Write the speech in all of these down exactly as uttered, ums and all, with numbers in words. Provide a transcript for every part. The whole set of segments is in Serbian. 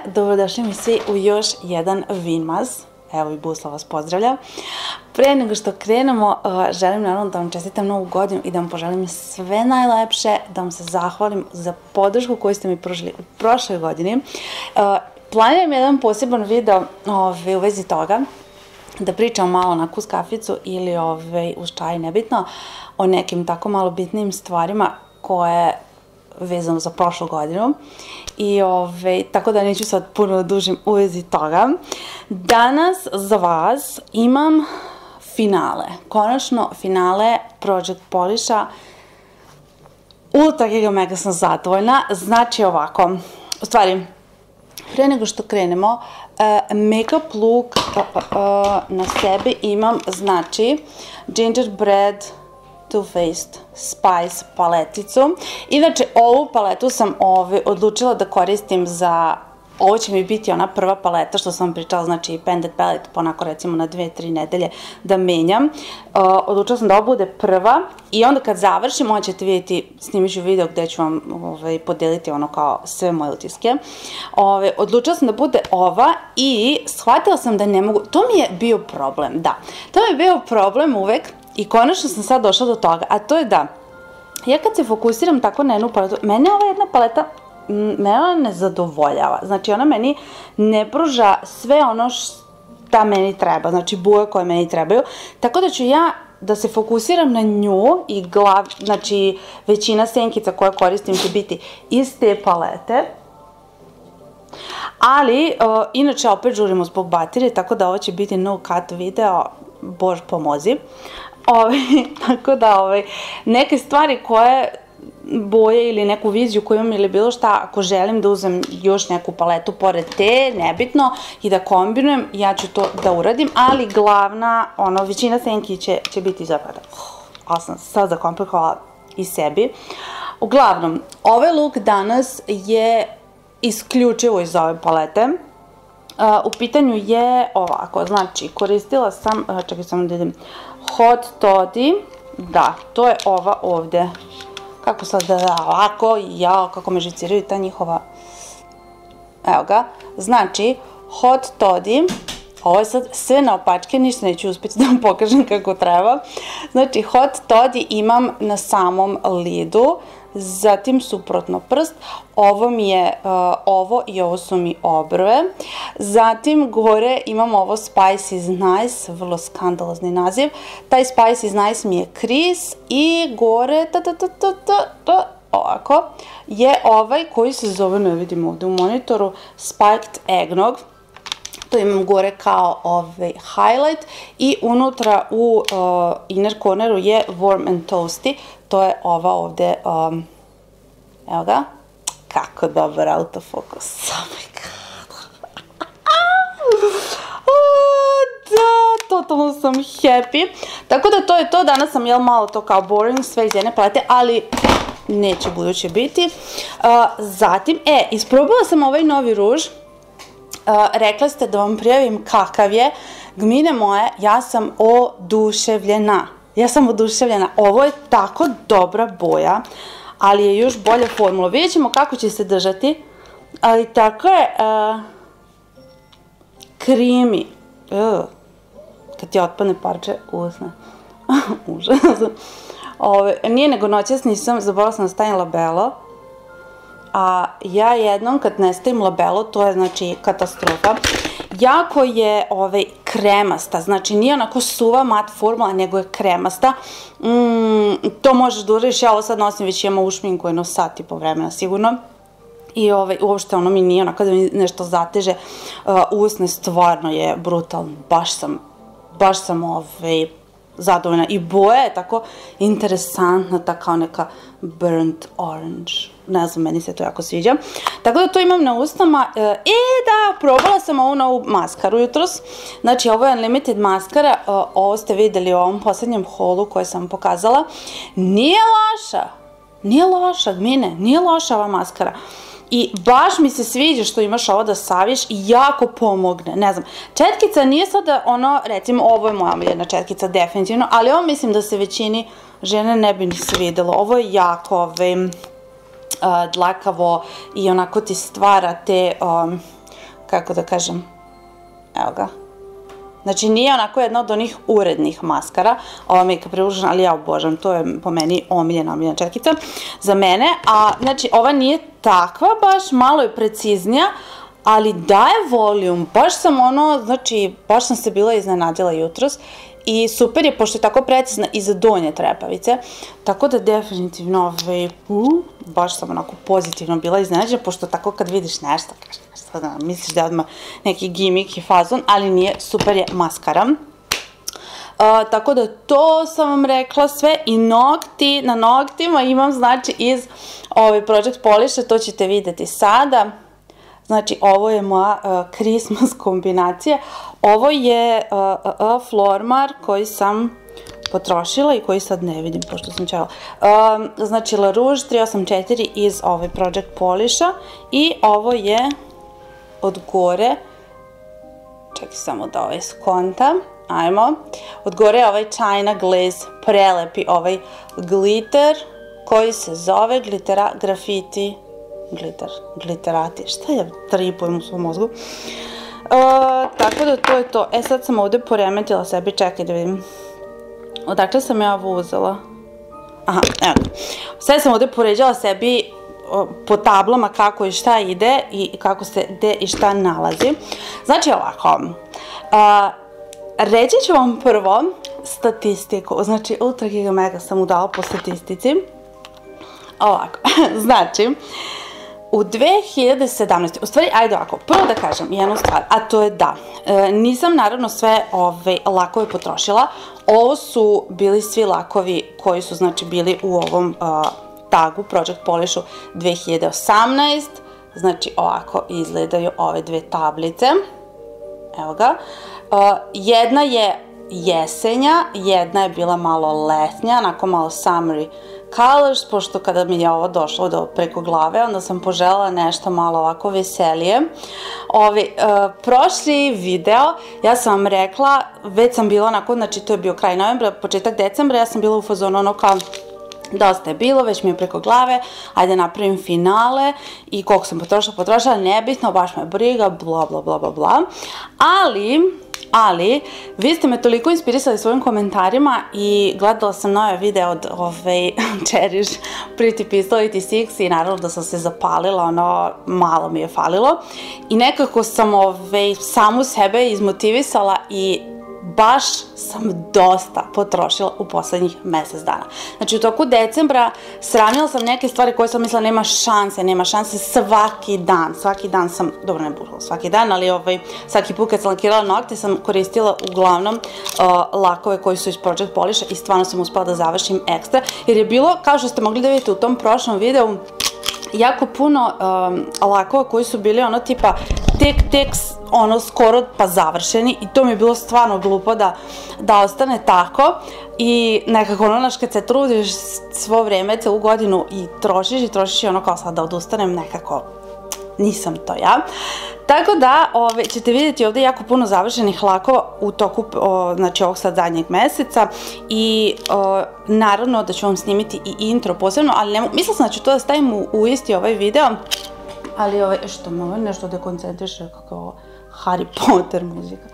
dobrodošli mi svi u još jedan Vinmaz. Evo i Busla vas pozdravlja. Pre nego što krenemo, želim naravno da vam čestitam novu godinu i da vam poželim sve najlepše, da vam se zahvalim za podršku koju ste mi pružili u prošloj godini. Planiram jedan poseban video u vezi toga, da pričam malo onako uz kaficu ili uz čaj, nebitno, o nekim tako malo bitnim stvarima koje vezano za prošlu godinu. I tako da neću sad puno dužim u vezi toga. Danas za vas imam finale. Konačno finale Project Polish-a. Ultra giga mega sam zadovoljna. Znači ovako, u stvari, pre nego što krenemo, make-up look na sebi imam, znači, Gingerbread Too Faced Spice paleticu. Inače, ovu paletu sam odlučila da koristim za, ovo će mi biti ona prva paleta što sam pričala, znači Pendant Palette, ponako recimo na dve, tri nedelje da menjam. Odlučila sam da ovo bude prva i onda kad završim, onda ćete vidjeti, snimit ću video gde ću vam podeliti ono kao sve moje utiske. Odlučila sam da bude ova i shvatila sam da ne mogu, to mi je bio problem, da, to mi je bio problem uvek. I konačno sam sad došla do toga, a to je da, ja kad se fokusiram tako na jednu paletu, mene ova jedna paleta, mene ona ne zadovoljava. Znači ona meni ne pruža sve ono šta meni treba, znači boje koje meni trebaju. Tako da ću ja da se fokusiram na nju i glav, znači većina senkica koje koristim će biti iz te palete. Ali, inače opet žurimo zbog baterije, tako da ovo će biti no cut video, Bož pomozi. Tako da, neke stvari koje boje ili neku viziju koju imam ili bilo šta, ako želim da uzem još neku paletu pored te, nebitno, i da kombinujem, ja ću to da uradim, ali glavna, ono, većina senki će biti zapravo. Ali sam sad zakomplikovala i sebi. Uglavnom, ovaj look danas je isključivo iz ove palete. U pitanju je ovako, znači koristila sam, čekaj samo da idem, Hot Toddy, da, to je ova ovde, kako sad da ovako, jao, kako me žiciraju ta njihova, evo ga, znači Hot Toddy, ovo je sad sve naopačke, ništa neću uspjeti da vam pokažem kako treba, znači Hot Toddy imam na samom lidu, zatim suprotno prst, ovo mi je ovo i ovo su mi obrve, zatim gore imam ovo Spice is Nice, vrlo skandalozni naziv, taj Spice is Nice mi je kris i gore, ovako, je ovaj koji se zove, ne vidim ovde u monitoru, Spiked Eggnog. To imam gore kao highlight i unutra u inner corneru je Warm and Toasty, to je ova ovde, evo ga, kako dobar autofokus, oh my god, da, totalno sam happy, tako da to je to, danas sam jel malo to kao boring, sve iz jedne palete, ali neće buduće biti. Zatim, e, isprobala sam ovaj novi ruž, rekla ste da vam prijavim kakav je, gmine moje, ja sam oduševljena, ja sam oduševljena, ovo je tako dobra boja, ali je još bolja formula, vidjet ćemo kako će se držati, ali tako je krimi, kad ti otpadne parče usne, užas, nije nego noćas nisam, zaboravila sam da stavim labelo, a ja jednom kad ne stavim labelo, to je znači katastrofa. Jako je kremasta, znači nije onako suva mat formula, nego je kremasta. To možeš da uradiš, ja ovo sad nosim, već imam ušminku jedno sat i po vremena sigurno. I uopšte ono mi nije onako da mi nešto zateže. Usne stvarno je brutalno, baš sam, baš sam zadovoljna. I boja je tako interesantna, ta kao neka burnt orange. Ne znam, meni se to jako sviđa. Tako da to imam na usnama. E, da, probala sam ovu novu maskaru jutros. Znači, ovo je Unlimited maskara. Ovo ste videli u ovom poslednjem holu koje sam pokazala. Nije loša. Nije loša, gmine. Nije loša ova maskara. I baš mi se sviđa što imaš ovo da saviješ i jako pomogne. Ne znam, četkica nije sada ono, recimo, ovo je moja omiljena četkica definitivno, ali ovo mislim da se većini žene ne bi ni svidelo. Ovo je jako dlakavo i onako ti stvara te kako da kažem, evo ga. Znači nije onako jedna od onih urednih maskara, ova Make Up Revolution, ali ja obožavam, to je po meni omiljena, omiljena četkica za mene, a znači ova nije takva baš, malo je preciznija, ali daje voljum, baš sam ono, znači, baš sam se bila iznenadila jutros i super je, pošto je tako precizna i za donje trepavice, tako da definitivno, ovaj, uh, baš sam onako pozitivno bila iznenađena, pošto tako kad vidiš nešto, kažeš, nešto da misliš da je odmah neki gimik i fazon, ali nije, super je maskara. Uh, tako da to sam vam rekla sve i nokti, na noktima imam znači iz ovaj Project Polish, to ćete vidjeti sada. Znači, ovo je moja uh, Christmas kombinacija. Ovo je uh, uh, uh, Flormar koji sam potrošila i koji sad ne vidim, pošto sam čela. Um, znači, La Rouge tri osam četiri iz ovaj Project Polisha i ovo je od gore, čekaj samo da ovaj skonta, ajmo. Od gore je ovaj China Glaze, prelepi ovaj glitter koji se zove Glittera Graffiti. Glitter, glitterati, šta ja tripujem u svom mozgu. Tako da to je to. E sad sam ovdje poremetila sebi, čekaj da vidim. Odakle sam ja ovo uzela? Aha, evo. Sve sam ovdje poređala sebi po tablama kako i šta ide i kako se gde i šta nalazi. Znači ovako, reći ću vam prvo statistiku, znači ultra giga mega sam udala po statistici. Ovako, znači, u dve hiljade sedamnaestoj. u stvari, ajde ovako, prvo da kažem jednu stvar, a to je da, nisam naravno sve ove lakove potrošila, ovo su bili svi lakovi koji su znači bili u ovom tagu Project Polishu dve hiljade osamnaeste. Znači ovako izgledaju ove dve tablice, evo ga, jedna je jesenja, jedna je bila malo letnja, onako malo summery colors, pošto kada mi je ovo došlo do preko glave, onda sam poželjela nešto malo ovako veselije. Ovi, uh, prošli video, ja sam vam rekla, već sam bila onako, znači to je bio kraj novembra, početak decembra, ja sam bila u fazonu ono kao, dosta je bilo, već mi je preko glave, ajde napravim finale i koliko sam potrošila, potrošila, nebitno, baš me briga, bla bla bla bla bla, ali... Ali, vi ste me toliko inspirisali svojim komentarima i gledala sam nove videe od Cherish, Pretty Pistol osamdeset šest i naravno da sam se zapalila, ono, malo mi je falilo. I nekako sam samu sebe izmotivisala i baš sam dosta potrošila u poslednjih mesec dana. Znači, u toku decembra sravnila sam neke stvari koje sam mislila nema šanse, nema šanse svaki dan. Svaki dan sam, dobro ne bukvalno svaki dan, ali svaki put kad sam lakirala nokte sam koristila uglavnom lakove koji su iz Project Polisha i stvarno sam uspela da završim ekstra. Jer je bilo, kao što ste mogli da vidite u tom prošlom videu, jako puno lakova koji su bili ono tipa tek, tek, ono skoro pa završeni i to mi je bilo stvarno glupo da ostane tako i nekako ono naš kad se trudiš svo vreme, celu godinu i trošiš i trošiš i ono kao sad da odustanem, nekako nisam to ja. Tako da ćete vidjeti ovdje jako puno završenih lakova u toku ovog sad zadnjeg meseca i naravno da ću vam snimiti i intro posebno, ali mislila sam da ću to da stavim u isti ovaj video, ali što me ovo nešto dekoncentriše kako je ovo Harry Potter muzika.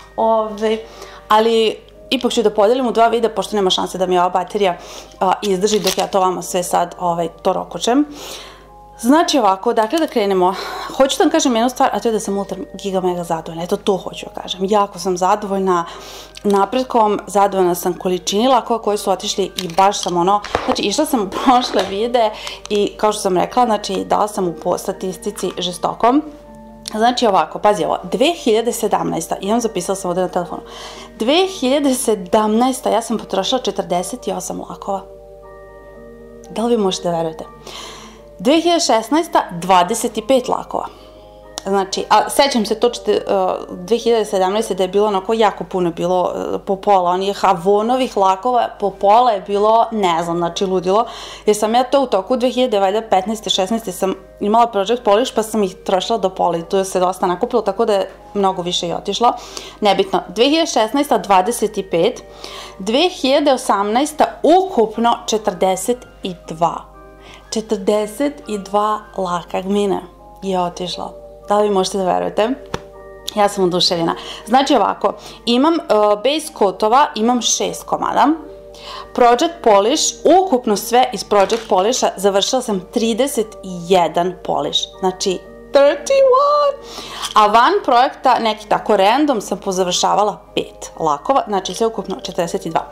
Ali ipak ću da podelim u dva videa, pošto nema šanse da mi ova baterija izdrži dok ja to vama sve sad to rokočem. Znači ovako, dakle da krenemo, hoću da vam kažem jednu stvar, a to je da sam ultra giga mega zadovoljna, eto to hoću da kažem, jako sam zadovoljna napretkom, zadovoljna sam količini lakova koji su otišli i baš sam ono, znači išla sam u prošle videe i kao što sam rekla, znači dala sam u statistici žestokom. Znači ovako, pazi ovo, dve hiljade sedamnaesta. imam zapisala sam ovdje na telefonu, dve hiljade sedamnaesta. ja sam potrošila četrdeset osam lakova. Da li vi možete da verujete? dve hiljade šesnaesta. dvadeset pet lakova. Znači, a sećam se to dve hiljade sedamnaeste. da je bilo onako jako puno bilo po pola, onih Avonovih lakova po pola je bilo, ne znam, znači ludilo, jer sam ja to u toku dve hiljade petnaeste. šesnaeste. sam imala Project Polish pa sam ih trošila do pola i tu je se dosta nakupilo, tako da je mnogo više i otišlo. Nebitno, dve hiljade šesnaesta. dvadeset pet, dve hiljade osamnaesta. ukupno četrdeset dva. četrdeset dva laka gmina je otišlo. Da li vi možete da verujete? Ja sam oduševljena. Znači ovako, imam uh, base coatova, imam šest komada. Project Polish, ukupno sve iz Project Polisha, završila sam trideset jedan polish. Znači, trideset jedan! A van projekta, neki tako random, sam pozavršavala pet lakova, znači sve ukupno četrdeset dva.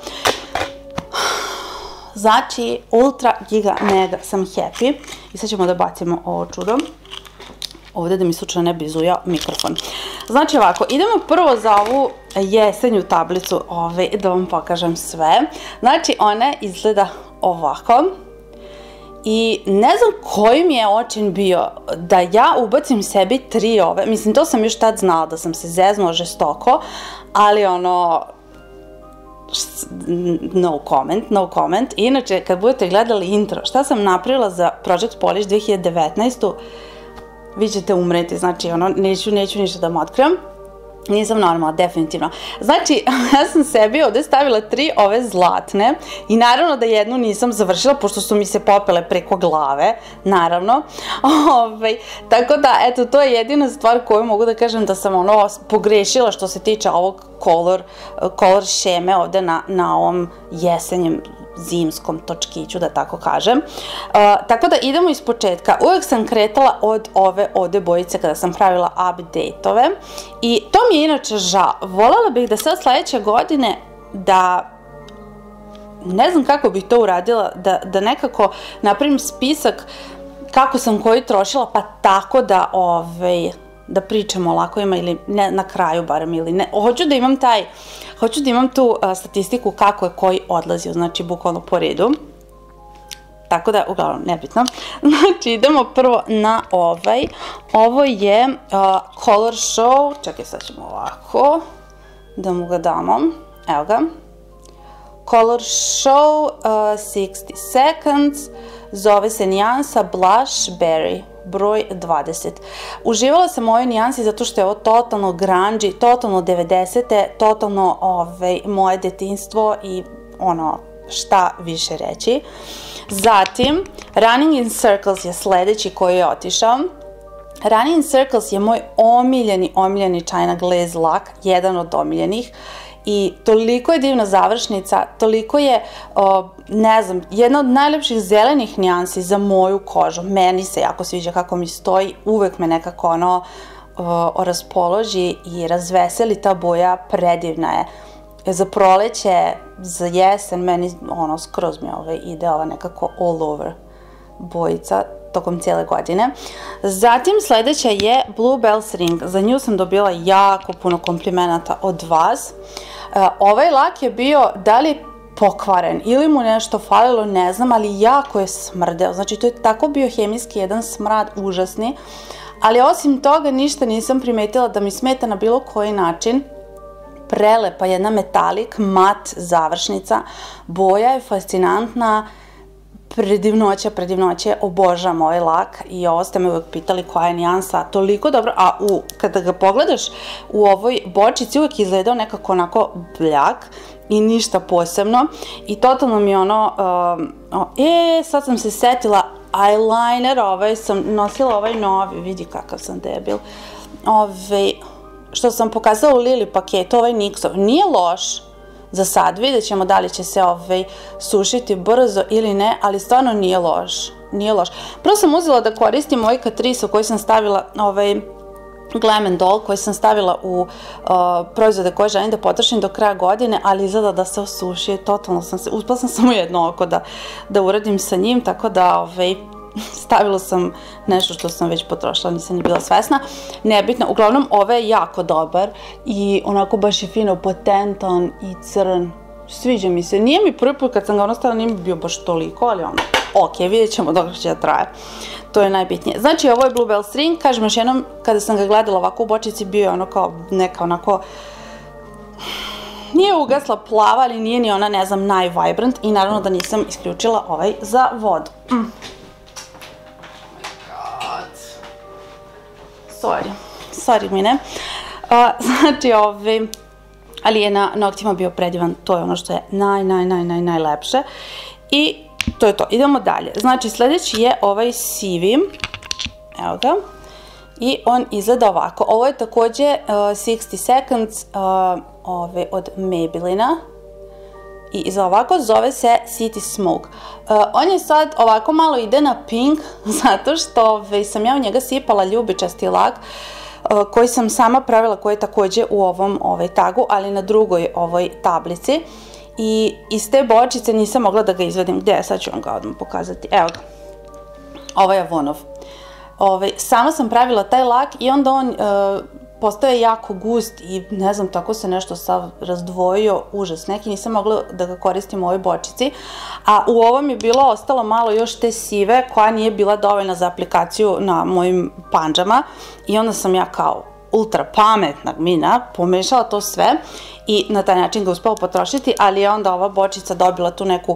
Znači, ultra, giga, mega sam happy. I sad ćemo da bacimo ovo čudo. Ovdje da mi slučajno ne bi izujao mikrofon. Znači ovako, idemo prvo za ovu jesenju tablicu, ove, da vam pokažem sve. Znači, ona izgleda ovako. I ne znam koji mi je očin bio da ja ubacim sebi tri ove, mislim to sam još tad znala da sam se zeznula žestoko, ali ono, no comment, no comment. Inače, kad budete gledali intro, šta sam napravila za Project Polish dve hiljade devetnaestu, vi ćete umreti, znači ono, neću, neću ništa da vam otkrivam. Nisam normalna, definitivno. Znači, ja sam sebi ovdje stavila tri ove zlatne i naravno da jednu nisam završila, pošto su mi se popele preko glave, naravno. Ove, tako da, eto, to je jedina stvar koju mogu da kažem da sam ono pogrešila što se tiče ovog color, color šeme ovdje na, na ovom jesenjem zimskom točkiću, da tako kažem. Uh, tako da idemo iz početka. Uvijek sam kretala od ove ovdje bojice kada sam pravila update-ove i to mi je inače žao. Voljela bih da sad sljedeće godine da, ne znam kako bih to uradila, da, da nekako napravim spisak kako sam koji trošila, pa tako da ovaj, da pričamo o lakovima ili ne, na kraju barem ili ne. Hoću da imam taj, hoću da imam tu a, statistiku kako je koji odlazio, znači bukvalno po redu. Tako da, uglavnom, nebitno. Znači, idemo prvo na ovaj. Ovo je uh, Color Show. Čekaj, sad ćemo ovako da mu ga damo. Evo ga. Color Show, uh, sixty seconds. Zove se nijansa Blush Berry, broj dvadeset. Uživala sam u ovoj nijansi zato što je ovo totalno grungy, totalno devedesete, totalno ovaj, moje detinjstvo i ono, šta više reći. Zatim, Running in Circles je sljedeći koji je otišao. Running in Circles je moj omiljeni, omiljeni China Glaze lak, jedan od omiljenih. I toliko je divna završnica, toliko je, o, ne znam, jedna od najljepših zelenih nijansi za moju kožu. Meni se jako sviđa kako mi stoji, uvek me nekako ono o, raspoloži i razveseli, ta boja predivna je. Za proleće, za jesen, meni ono skroz mi ovaj ide ova nekako all over bojica tokom cijele godine. Zatim sljedeća je Bluebells Ring. Za nju sam dobila jako puno komplimenata od vas. Uh, ovaj lak je bio da li pokvaren ili mu nešto falilo, ne znam, ali jako je smrdeo. Znači to je tako bio hemijski jedan smrad užasni. Ali osim toga ništa nisam primetila da mi smeta na bilo koji način. Prelepa jedna metalik, mat završnica, boja je fascinantna, predivnoća, predivnoće, obožavam ovaj lak i ovo ste me uvijek pitali koja je nijansa, toliko dobro, a u, kada ga pogledaš u ovoj bočici uvijek izgledao nekako onako bljak i ništa posebno i totalno mi je ono, uh, e, sad sam se setila, eyeliner, ovaj sam nosila ovaj novi, vidi kakav sam debil, ovaj, što sam pokazala u Lili paketu, ovaj Nixov, nije loš za sad, vidjet ćemo da li će se ovaj sušiti brzo ili ne, ali stvarno nije loš, nije loš. Prvo sam uzela da koristim ovaj Catrice koji sam stavila, ovaj Glam and Doll koji sam stavila u uh, proizvode koje želim da potrošim do kraja godine, ali izgleda da se osuši, totalno sam se, uspela sam samo jedno oko da, da uradim sa njim, tako da ovaj, stavila sam nešto što sam već potrošila, nisam ni bila svesna. Nebitno, uglavnom ovaj je jako dobar i onako baš je fino potentan i crn. Sviđa mi se. Nije mi prvi put kad sam ga ono stavila, nije mi bio baš toliko, ali ono, ok, vidjet ćemo dok će da traje. To je najbitnije. Znači, ovo je Bluebells Ring, kažem još jednom, kada sam ga gledala ovako u bočici, bio je ono kao neka onako, nije ugasla plava, ali nije ni ona, ne znam, najvibrant i naravno da nisam isključila ovaj za vodu. Mm. Sorry, sorry mine. Uh, znači, ovaj, ali je na noktima bio predivan, to je ono što je naj, naj, naj, naj, najlepše. I to je to, idemo dalje. Znači, sljedeći je ovaj sivi, evo ga, i on izgleda ovako. Ovo je takođe sixty seconds ove od Maybellina i izgleda ovako, zove se City Smoke. On je sad ovako malo ide na pink zato što sam ja u njega sipala ljubičasti lak koji sam sama pravila, koji je takođe u ovom tagu, ali na drugoj ovoj tablici. I iz te bočice nisam mogla da ga izvadim. Gde je? Sad ću vam ga odmah pokazati. Evo ga. Ovo je Avonov. Sama sam pravila taj lak i onda on postaje jako gust i ne znam, tako se nešto sav razdvojio, užas neki, nisam mogla da ga koristim u ovoj bočici. A u ovom je bilo ostalo malo još te sive koja nije bila dovoljna za aplikaciju na mojim pandžama i onda sam ja kao ultra pametna mina pomešala to sve i na taj način ga uspela potrošiti, ali je onda ova bočica dobila tu neku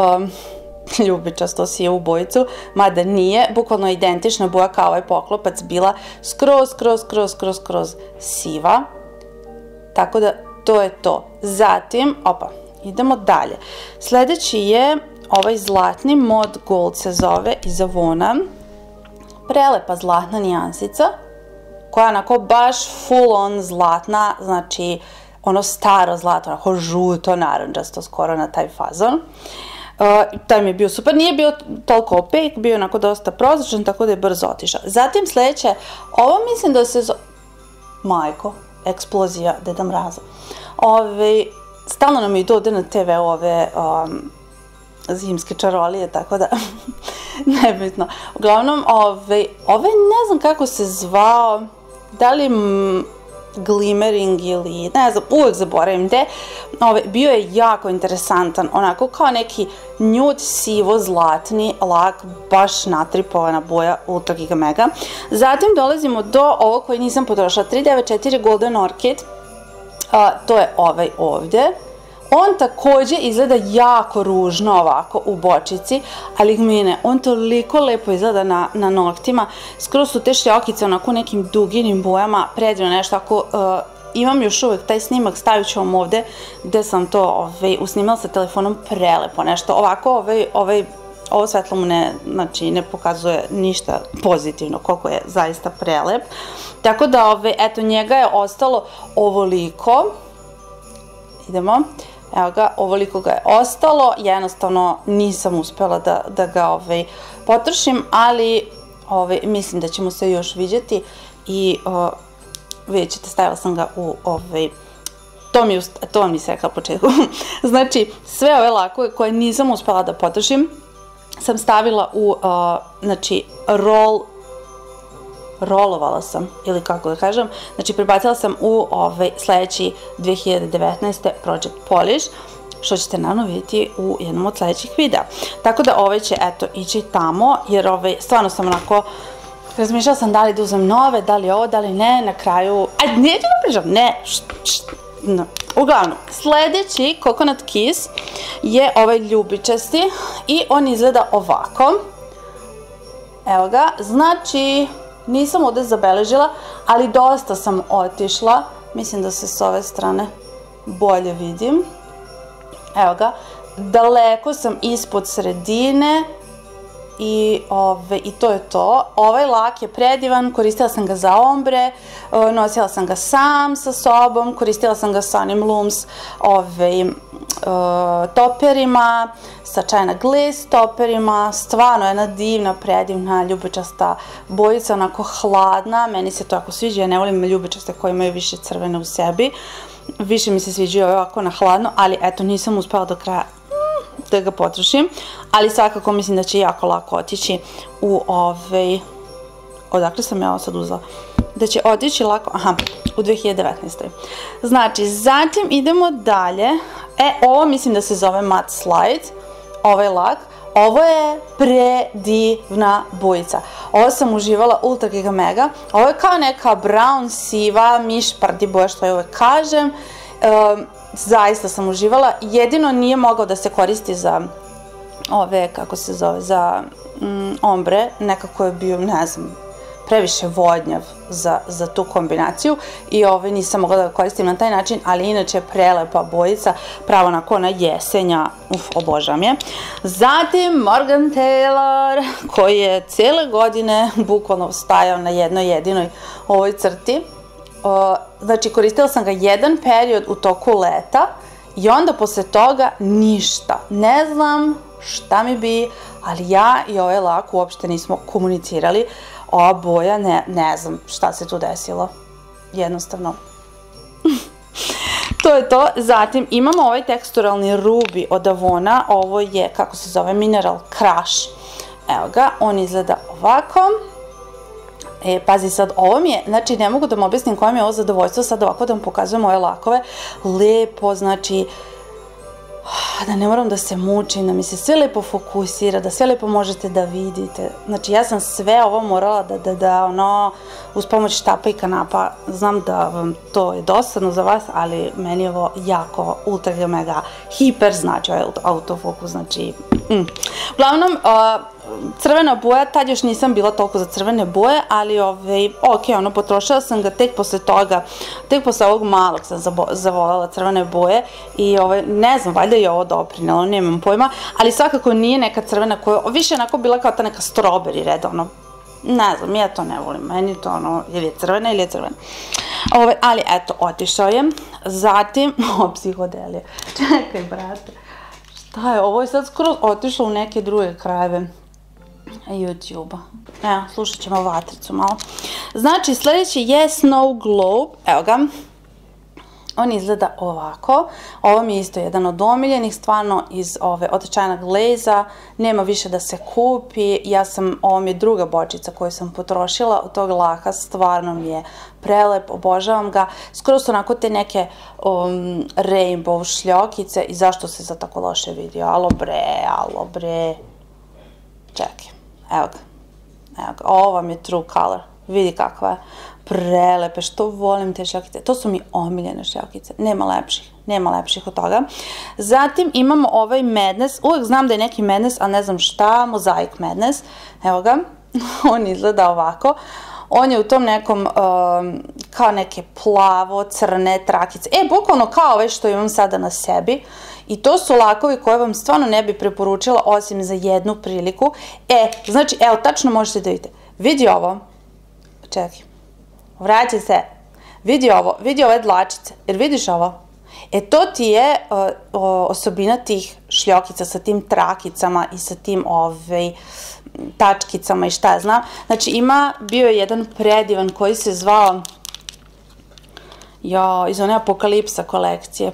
ljubičasto sijevu bojicu, mada nije, bukvalno identična boja kao ovaj poklopac bila skroz, skroz, skroz, skroz, skroz siva. Tako da to je to. Zatim, opa, idemo dalje. Sledeći je ovaj zlatni Mod Gold se zove iz Avona. Prelepa zlatna nijansica, koja je onako baš full on zlatna, znači ono staro zlato, onako žuto, naranđasto, skoro na taj fazon. Taj mi je bio super, nije bio toliko opek, bio je onako dosta prozračan, tako da je brzo otišao. Zatim sledeće, ovo mislim da se zove, majko, eksplozija Deda Mraza. Stalno nam idu ovde na te ve ove zimske čarolije, tako da nebitno. Uglavnom, ovaj ne znam kako se zvao, da li glimmering ili ne znam, uvek zaboravim gde, bio je jako interesantan, onako kao neki nude sivo zlatni lak, baš natripovana boja, ultra giga mega. Zatim dolazimo do ovog koji nisam potrošila, tri devet četiri Golden Orchid, to je ovaj ovde. On takođe izgleda jako ružno ovako u bočici, ali mene, on toliko lepo izgleda na noktima, skoro su te šljokice onako u nekim duginim bojama, predivno nešto, ako imam još uvek taj snimak, stavit ću vam ovde gde sam to usnimala sa telefonom, prelepo nešto, ovako ovo svetlo mu ne pokazuje ništa pozitivno, koliko je zaista prelep, tako da eto njega je ostalo ovoliko, idemo. Evo ga, ovoliko ga je ostalo, jednostavno nisam uspela da ga potrošim, ali mislim da ćemo se još vidjeti i vidjet ćete, stavila sam ga u ovaj, to vam nisam rekla u početku, znači sve ove lakove koje nisam uspela da potrošim sam stavila u, znači, roll, rolovala sam, ili kako da kažem, znači prebacila sam u sledeći dve hiljade devetnaeste. Project Polish, što ćete naravno vidjeti u jednom od sledećih videa. Tako da ovaj će, eto, ići tamo, jer stvarno sam onako, razmišljala sam da li da uzem nove, da li ovo, da li ne, na kraju, ajde, neću da pričam, ne, uglavnom, sledeći Coconut Kiss je ovaj ljubičasti i on izgleda ovako, evo ga, znači, nisam ovde zabeležila, ali dosta sam otišla, mislim da se s ove strane bolje vidim, evo ga, daleko sam ispod sredine i to je to. Ovaj lak je predivan, koristila sam ga za ombre, nosila sam ga sam sa sobom, koristila sam ga sa onim Looms toperima, sa China Glaze toperima, stvarno jedna divna, predivna, ljubičasta bojica, onako hladna, meni se to jako sviđa, ja ne volim ljubičaste koje imaju više crvene u sebi, više mi se sviđa ovako na hladno, ali eto nisam uspela do kraja da ga potrošim, ali svakako mislim da će jako lako otići u ovaj, odakle sam ja ovo sad uzela, da će otići lako, aha, u dve hiljade devetnaestoj. Znači, zatim idemo dalje, e, ovo mislim da se zove Matte Slide, ovaj lak, ovo je predivna bojica, ovo sam uživala ultra giga mega, ovo je kao neka brown, siva, mišpardi boja, što ja uvek kažem, zaista sam uživala, jedino nije mogao da se koristi za ove, kako se zove, za ombre, nekako je bio, ne znam, previše vodnjav za, za tu kombinaciju i ovaj nisam mogla da ga koristim na taj način, ali inače prelepa bojica, pravo onako na jesenja, uf, obožavam je. Zatim Morgan Taylor, koji je cijele godine bukvalno stajao na jednoj jedinoj ovoj crti. O, znači, koristila sam ga jedan period u toku leta i onda posle toga ništa. Ne znam šta mi bi, ali ja i ovaj lak uopšte nismo komunicirali. Ova boja, ne, ne znam šta se tu desilo. Jednostavno. To je to. Zatim imamo ovaj teksturalni rubi od Avona. Ovo je, kako se zove, Mineral Crush. Evo ga, on izgleda ovako. E, pazi sad, ovo mi je, znači ne mogu da vam objasnim koje mi je ovo zadovoljstvo, sad ovako da vam pokazujem ove lakove. Lepo, znači, da ne moram da se mučim, da mi se sve lepo fokusira, da sve lepo možete da vidite. Znači, ja sam sve ovo morala da, da, da, ono, uz pomoć štapa i kanapa, znam da vam to je dosadno za vas, ali meni je ovo jako, ultra, mega, hiper, znači, ovaj autofokus, znači, mm. Uglavnom, uh, crvena boja, tad još nisam bila toliko za crvene boje, ali ovaj, ok, ono, potrošila sam ga tek posle toga, tek posle ovog malog sam zavoljela crvene boje i ovaj, ne znam, valjda je ovo doprinelo, nemam pojma, ali svakako nije neka crvena koja, više onako bila kao ta neka strawberry red, ono, ne znam, ja to ne volim, meni to ono, ili je crvena ili je crvena. Ove, ali eto, otišao je. Zatim, o, psihodelije, čekaj brate, šta je, ovo je sad skoro otišlo u neke druge krajeve YouTube-a. Evo, slušat ćemo vatricu malo. Znači, sljedeći je Snow Globe, evo ga. On izgleda ovako. Ovo mi je isto jedan od omiljenih, stvarno iz ove od China Glaze-a. Nema više da se kupi. Ja sam, ovo mi je druga bočica koju sam potrošila od tog laka. Stvarno mi je prelep, obožavam ga. Skoro su onako te neke um, rainbow šljokice. I zašto se za tako loše vidio? Alo bre, alo bre. Čekaj, evo ga. Evo ga. Ovo vam je true color. Vidi kakva je. Prelepe, što volim te šljokice. To su mi omiljene šljokice. Nema lepših, nema lepših od toga. Zatim imamo ovaj Madness. Uvijek znam da je neki Madness, ali ne znam šta. Mosaic Madness. Evo ga. On izgleda ovako. On je u tom nekom, um, kao neke plavo, crne trakice. E, bukvalno kao ovaj što imam sada na sebi. I to su lakovi koje vam stvarno ne bi preporučila osim za jednu priliku. E, znači, evo, tačno možete da vidite. Vidi ovo. Čekaj. Vraćaj se. Vidi ovo. Vidi ove dlačice. Jer vidiš ovo? E, to ti je uh, osobina tih šljokica sa tim trakicama i sa tim ovaj, tačkicama i šta ja znam. Znači, ima, bio je jedan predivan koji se zvao jo, iz one Apokalipsa kolekcije.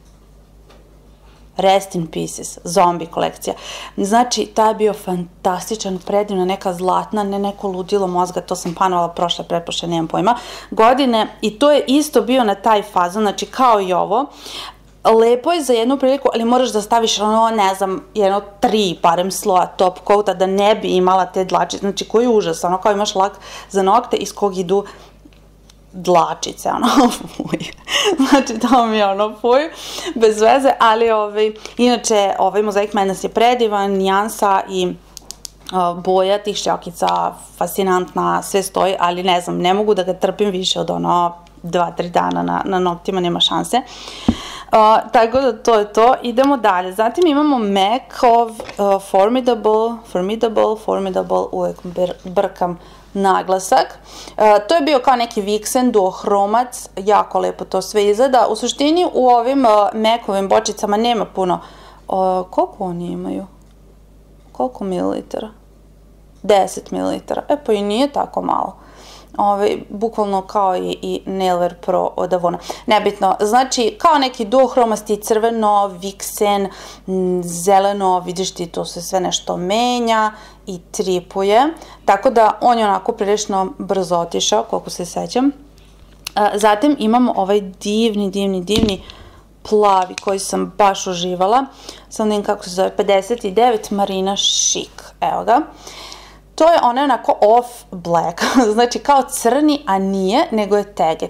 Rest in Pieces, zombi kolekcija. Znači, ta je bio fantastičan, predivna, neka zlatna, ne neko ludilo mozga, to sam panovala prošle, pretprošle, nemam pojma, godine i to je isto bio na taj fazon, znači kao i ovo. Lepo je za jednu priliku, ali moraš da staviš ono, ne znam, jedno tri, barem sloja top coata, da ne bi imala te dlačice, znači koji užas, ono kao imaš lak za nokte iz kog idu dlačice, ono, fuj. Znači, to mi je ono, fuj, bez veze, ali, ovaj, inače, ovaj Mosaic Madness je predivan, nijansa i uh, boja tih šljokica, fascinantna, sve stoji, ali ne znam, ne mogu da ga trpim više od ono, dva, tri dana na, na noktima, nema šanse. Uh, tako da to je to. Idemo dalje. Zatim imamo MAC-ov uh, Formidable, Formidable, Formidable, uvek br brkam naglasak. Uh, to je bio kao neki Vixen, duohromac, jako lepo to sve izgleda. U suštini u ovim uh, MAC-ovim bočicama nema puno. Uh, koliko oni imaju? Koliko mililitara? deset mililitara. E pa i nije tako malo. Ove, bukvalno kao i, i Nailwear Pro od Avona. Nebitno, znači kao neki duohromasti, crveno, Vixen, zeleno, vidiš ti to se sve nešto menja i tripuje, tako da on je onako prilično brzo otišao, koliko se sećam. Zatim imamo ovaj divni, divni, divni plavi koji sam baš uživala, sam da im kako se zove, pedeset devet Marina Chic, evo ga. To je onaj onako off black, znači kao crni, a nije, nego je teget.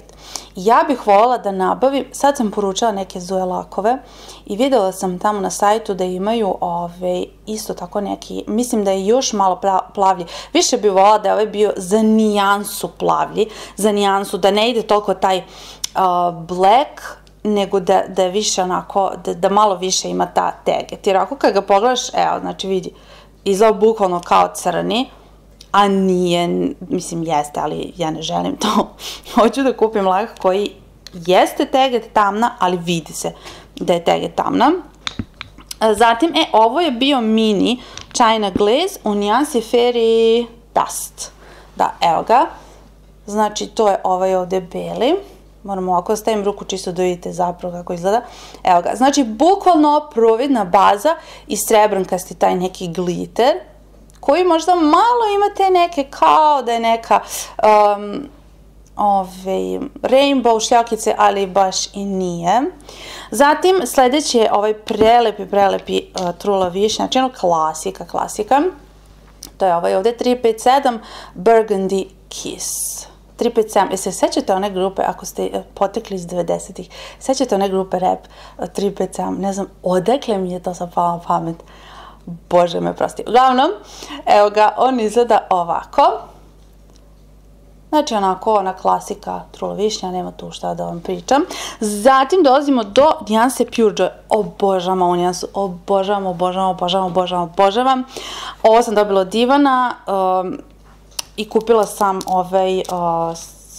Ja bih voljela da nabavim, sad sam poručala neke Zoe lakove i videla sam tamo na sajtu da imaju ove, isto tako neki, mislim da je još malo plavlji. Više bih voljela da je ovaj bio za nijansu plavlji, za nijansu, da ne ide toliko taj uh, black, nego da, da je više onako, da, da malo više ima ta teget. Jer ako kad ga pogledaš, evo, znači vidi, izgleda bukvalno kao crni, a nije, mislim jeste, ali ja ne želim to. Hoću da kupim lak koji jeste teget tamna, ali vidi se da je teget tamna. Zatim, e, ovo je bio mini China Glaze u nijansi Fairy Dust. Da, evo ga. Znači, to je ovaj ovde beli. Moram ovako stavim ruku čisto da vidite zapravo kako izgleda. Evo ga. Znači, bukvalno providna baza i srebrnkasti taj neki glitter, koji možda malo ima te neke, kao da je neka um, ove, rainbow šljokice, ali baš i nije. Zatim, sljedeći je ovaj prelepi, prelepi uh, trula višnja, znači ono klasika, klasika. To je ovaj ovde tri pet sedam Burgundy Kiss. tri pet sedam, jeste sećate one grupe, ako ste potekli iz devedesetih, sećate one grupe rap tri pet sedam, ne znam, odakle mi je to sad pala na pamet. Bože me prosti. Uglavnom, evo ga, on izgleda ovako. Znači, onako, ona klasika trula višnja, nema tu šta da vam pričam. Zatim dolazimo do nijanse Pure Joy. Obožavam ovu nijansu, obožavam, obožavam, obožavam, obožavam, obožavam. Ovo sam dobila od Ivana um, i kupila sam ovaj... Uh,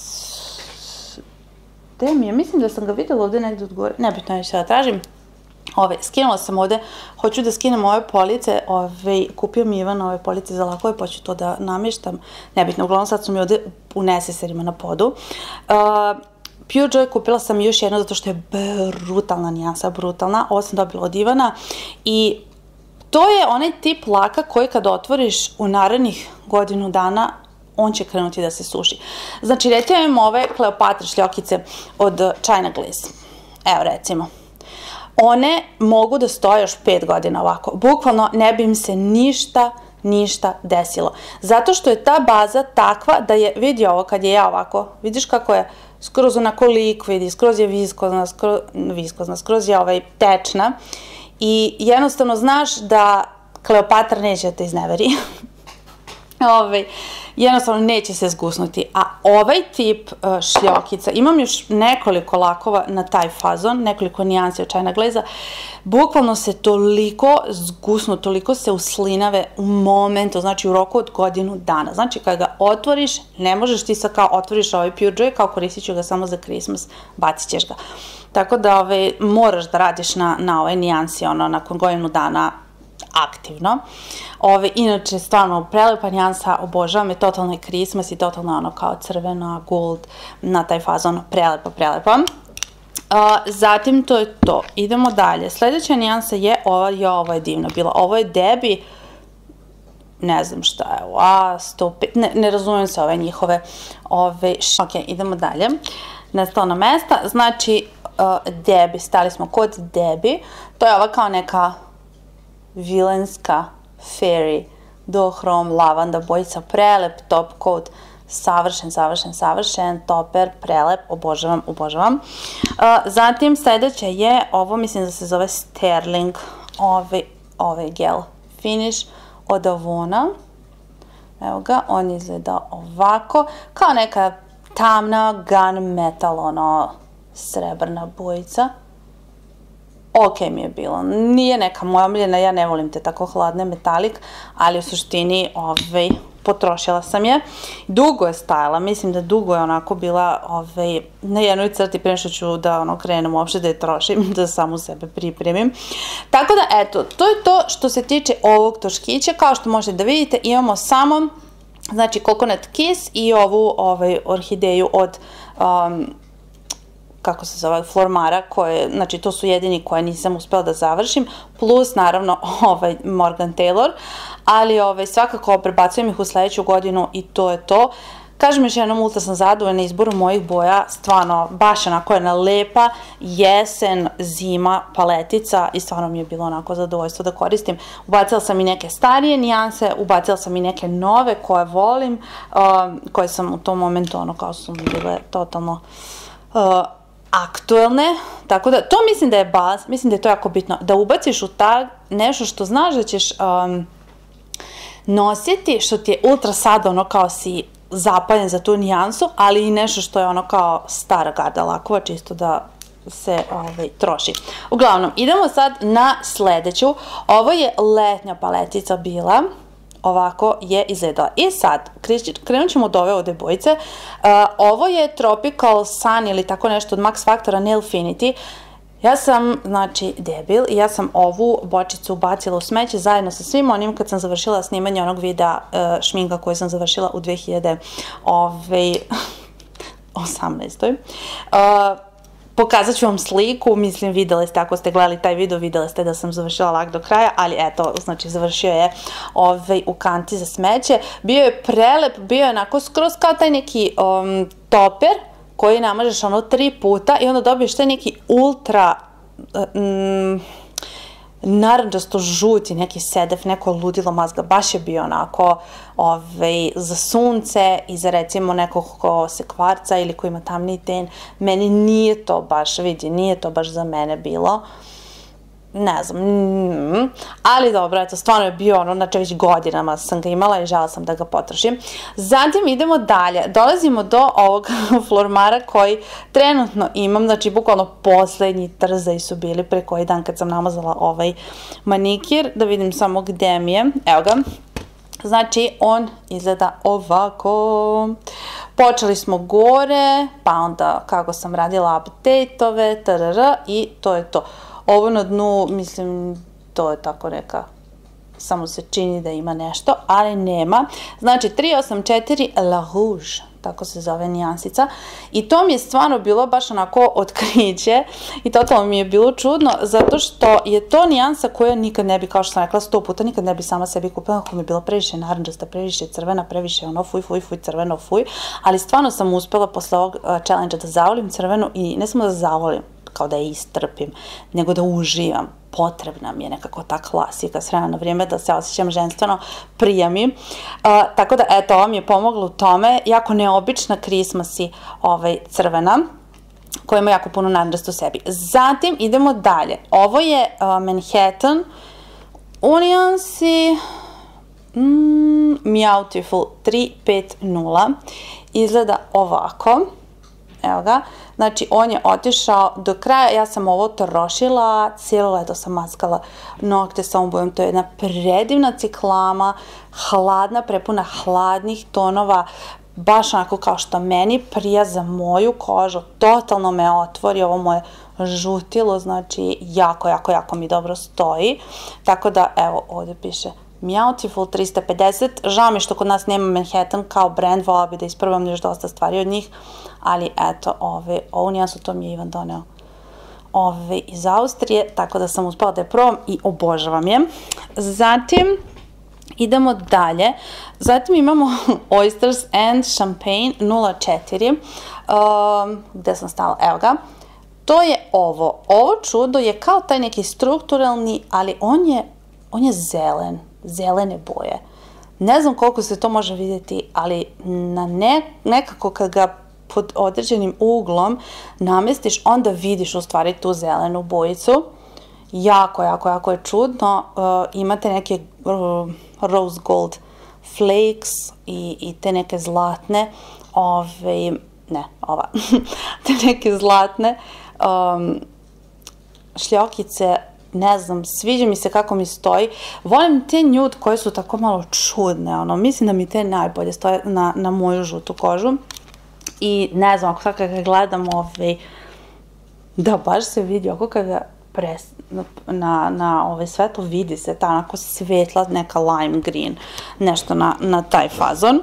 gde mi je? Mislim da sam ga vidjela ovde negdje od gore. Nebitno je što da tražim. Ove, skinula sam ovde, hoću da skinem ove police, ove, kupio mi Ivan ove police za lakove, pa ću to da namještam, nebitno, uglavnom sad su mi ovde u neseserima na podu. Uh, Pure Joy kupila sam još jedno zato što je brutalna nijansa, brutalna, ovo sam dobila od Ivana i to je onaj tip laka koji kad otvoriš u narednih godinu dana, on će krenuti da se suši. Znači, recimo imamo ove Kleopatra šljokice od China Glaze, evo recimo. One mogu da stoje još pet godina ovako. Bukvalno ne bi im se ništa, ništa desilo. Zato što je ta baza takva da je, vidi ovo kad je ja ovako, vidiš kako je skroz onako likvidi, skroz je viskozna, skroz, viskozna, skroz je ovaj tečna i jednostavno znaš da Kleopatra neće da te izneveri. Ove, jednostavno neće se zgusnuti. A ovaj tip uh, šljokica, imam još nekoliko lakova na taj fazon, nekoliko nijansi od China Glaze-a, bukvalno se toliko zgusnu, toliko se uslinave u momentu, znači u roku od godinu dana. Znači kad ga otvoriš, ne možeš ti sad kao otvoriš ovaj Pure Joy, kao koristit ću ga samo za Christmas, bacit ćeš ga. Tako da ove, moraš da radiš na, na ovaj nijansi, ono, nakon godinu dana aktivno. Ove, inače, stvarno, prelepa nijansa, obožavam je, totalno je Christmas i totalno ono kao crvena, gold, na taj fazon, prelepa, prelepa. Uh, zatim to je to. Idemo dalje. Sljedeća nijansa je ova, jo, ovo je divno bila. Ovo je Debbie, ne znam šta je, a, sto pet, ne, ne razumijem se ove njihove, ove, š... Ok, idemo dalje. Nestalo na mesta, znači, uh, Debbie, stali smo kod Debbie, to je ova kao neka vilenska fairy duohrom lavanda bojica, prelep top coat, savršen, savršen, savršen, toper, prelep, obožavam, obožavam. Uh, zatim sljedeće je, ovo mislim da se zove Sterling, ovaj, ovaj gel finish od Avona. Evo ga, on izgleda ovako, kao neka tamna gunmetal, ono, srebrna bojica. Ok mi je bilo, nije neka moja omiljena, ja ne volim te tako hladne metalik, ali u suštini ovaj, potrošila sam je. Dugo je stajala, mislim da dugo je onako bila ovaj, na jednoj crti prije što ću da ono, krenem uopšte da je trošim, da samu sebe pripremim. Tako da eto, to je to što se tiče ovog toškića, kao što možete da vidite imamo samo znači Coconut Kiss i ovu ovaj, orhideju od um, kako se zove, Flormara, koje, znači to su jedini koje nisam uspela da završim, plus naravno ovaj Morgan Taylor, ali ovaj, svakako prebacujem ih u sljedeću godinu i to je to. Kažem još jednom, ultra sam zadovoljna izborom mojih boja, stvarno baš onako jedna lepa jesen, zima, paletica i stvarno mi je bilo onako zadovoljstvo da koristim. Ubacila sam i neke starije nijanse, ubacila sam i neke nove koje volim, um, koje sam u tom momentu ono kao su mi bile totalno aktuelne, tako da to mislim da je balans, mislim da je to jako bitno, da ubaciš u ta nešto što znaš da ćeš nositi, što ti je ultra sad ono kao si zapaljen za tu nijansu, ali i nešto što je ono kao stara garda lakova, čisto da se ovaj, troši. Uglavnom, idemo sad na sledeću. Ovo je letnja paletica bila. Ovako je izgledala. I sad, krenut ćemo od ove ovde bojice. Uh, ovo je Tropical Sun ili tako nešto od Max Factora Nailfinity. Ja sam, znači, debil i ja sam ovu bočicu bacila u smeće zajedno sa svim onim kad sam završila snimanje onog videa uh, šminka koje sam završila u dve hiljade osamnaestoj. Uh, Pokazat ću vam sliku, mislim videli ste, ako ste gledali taj video, videli ste da sam završila lak do kraja, ali eto, znači završio je ovaj, u kanti za smeće. Bio je prelep, bio je onako skroz kao taj neki um, toper koji namažeš ono tri puta i onda dobiješ taj neki ultra um, naranđasto žuti neki sedef, neko ludilo mazga, baš je bio onako ovaj, za sunce i za recimo nekog ko se kvarca ili ko ima tamniji ten. Meni nije to baš, vidi, nije to baš za mene bilo. Ne znam, mm, ali dobro, eto, stvarno je bio ono, znači već godinama sam ga imala i žela sam da ga potrošim. Zatim idemo dalje, dolazimo do ovog flormara koji trenutno imam, znači bukvalno poslednji trzaj su bili pre koji dan kad sam namazala ovaj manikir, da vidim samo gde mi je, evo ga. Znači, on izgleda ovako. Počeli smo gore, pa onda kako sam radila update-ove, trr, i to je to. Ovo na dnu, mislim, to je tako neka, samo se čini da ima nešto, ali nema. Znači, tri osam četiri La Rouge, tako se zove nijansica. I to mi je stvarno bilo baš onako otkriće i totalno mi je bilo čudno, zato što je to nijansa koja nikad ne bi, kao što sam rekla sto puta, nikad ne bi sama sebi kupila, ako mi je bila previše naranđasta, previše crvena, previše ono fuj, fuj, fuj, crveno, fuj. Ali stvarno sam uspela posle ovog challenge-a da zavolim crvenu i ne samo da zavolim, kao da je istrpim, nego da uživam. Potrebna mi je nekako ta klasika s vremena na vrijeme da se osjećam ženstveno, prija mi. Uh, tako da, eto, ovo mi je pomoglo u tome. Jako neobična Christmas-i ovaj, crvena, koja ima jako puno naranđasta u sebi. Zatim idemo dalje. Ovo je uh, Manhattan u nijansi mm, Beautiful tri pet nula. Izgleda ovako. Evo ga. Znači, on je otišao do kraja, ja sam ovo trošila, cijelo leto sam maskala nokte sa ovom bojom, to je jedna predivna ciklama, hladna, prepuna hladnih tonova, baš onako kao što meni prija za moju kožu, totalno me otvori, ovo moje žutilo, znači jako, jako, jako mi dobro stoji, tako da, evo, ovdje piše Beautiful trista pedeset, žao mi što kod nas nema Manhattan kao brand, volala bi da isprobam još dosta stvari od njih, ali eto, ove, ovu nijansu to mi je Ivan doneo ove, iz Austrije, tako da sam uspela da je probam i obožavam je. Zatim, idemo dalje, zatim imamo Oysters and Champagne nula četiri, um, gde sam stala, evo ga. To je ovo, ovo čudo je kao taj neki strukturalni, ali on je, on je zelen, zelene boje. Ne znam koliko se to može vidjeti, ali na ne, nekako kad ga pod određenim uglom namestiš, onda vidiš u stvari tu zelenu bojicu. Jako, jako, jako je čudno. Uh, imate neke uh, rose gold flakes i, i te neke zlatne, ove, ne, ova, te neke zlatne um, šljokice, ne znam, sviđa mi se kako mi stoji. Volim te nude koje su tako malo čudne, ono, mislim da mi te najbolje stoje na, na moju žutu kožu. I ne znam, ako sad kada gledam ovaj, da baš se vidi, ako kada pres, na, na ovaj svetlo vidi se ta onako svetla neka lime green, nešto na, na taj fazon.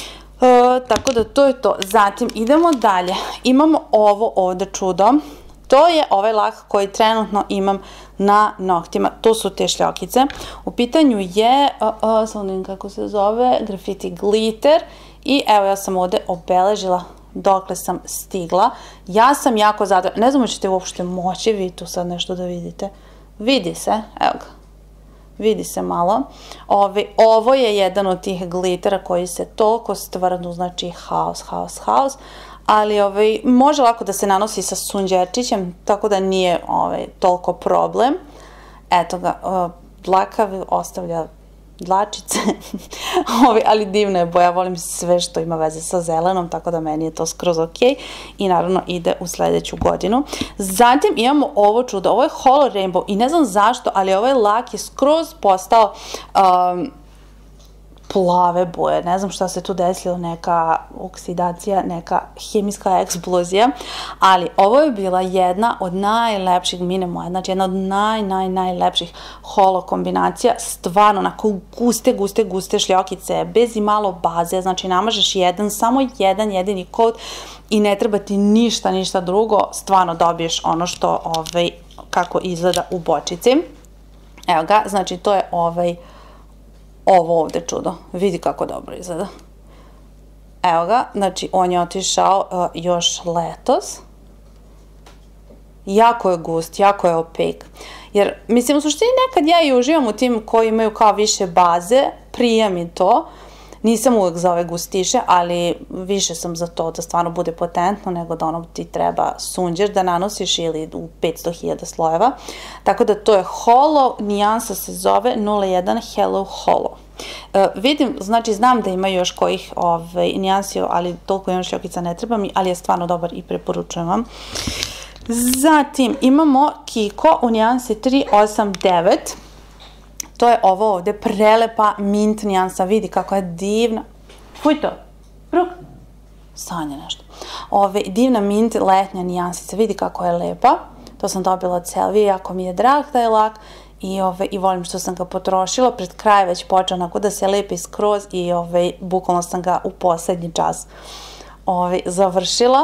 E, tako da to je to. Zatim idemo dalje. Imamo ovo ovde čudo. To je ovaj lak koji trenutno imam na noktima. To su te šljokice. U pitanju je, uh, uh, samo da vidim kako se zove, Graffiti Glitter. I evo ja sam ovde obeležila dokle sam stigla. Ja sam jako zadovoljna. Ne znam da ćete uopšte moći vi tu sad nešto da vidite. Vidi se, evo ga. Vidi se malo. Ove, ovo je jedan od tih glitera koji se toliko stvrdu, znači haos, haos, haos. ali ovaj, može lako da se nanosi sa sunđerčićem, tako da nije ovaj, toliko problem. Eto ga, dlakav ostavlja dlačice, ali divna je boja, volim sve što ima veze sa zelenom, tako da meni je to skroz ok i naravno ide u sledeću godinu. Zatim imamo ovo čudo, ovo je Holo Rainbow i ne znam zašto, ali ovaj lak je skroz postao um, plave boje, ne znam šta se tu desilo, neka oksidacija, neka hemijska eksplozija, ali ovo je bila jedna od najlepših mine moja, znači jedna od naj, naj, najlepših holo kombinacija, stvarno onako guste, guste, guste šljokice, bez i malo baze, znači namažeš jedan, samo jedan jedini kod i ne treba ti ništa, ništa drugo, stvarno dobiješ ono što, ovaj, kako izgleda u bočici. Evo ga, znači to je ovaj ovo ovde čudo. Vidi kako dobro izgleda. Evo ga, znači on je otišao uh, još letos. Jako je gust, jako je opek. Jer, mislim, u suštini nekad ja i uživam u tim koji imaju kao više baze, prija mi to. Nisam uvek za ove gustiše, ali više sam za to da stvarno bude potentno nego da ono ti treba sunđer da nanosiš ili u petsto hiljada slojeva. Tako da to je Holo, nijansa se zove nula jedan Hello Holo. Uh, vidim, znači znam da ima još kojih ovaj, nijansi, ali toliko imam šljokica ne treba mi, ali je stvarno dobar i preporučujem vam. Zatim imamo Kiko u nijansi tri osam devet. To je ovo ovde, prelepa mint nijansa, vidi kako je divna. Fuj to, Bruk, Sanja nešto. Ove, divna mint letnja nijansica, vidi kako je lepa. To sam dobila od Selvi, jako mi je drag taj lak i, ove, i volim što sam ga potrošila. Pred kraj već počeo onako da se lepi skroz i ove, bukvalno sam ga u poslednji čas ove, završila.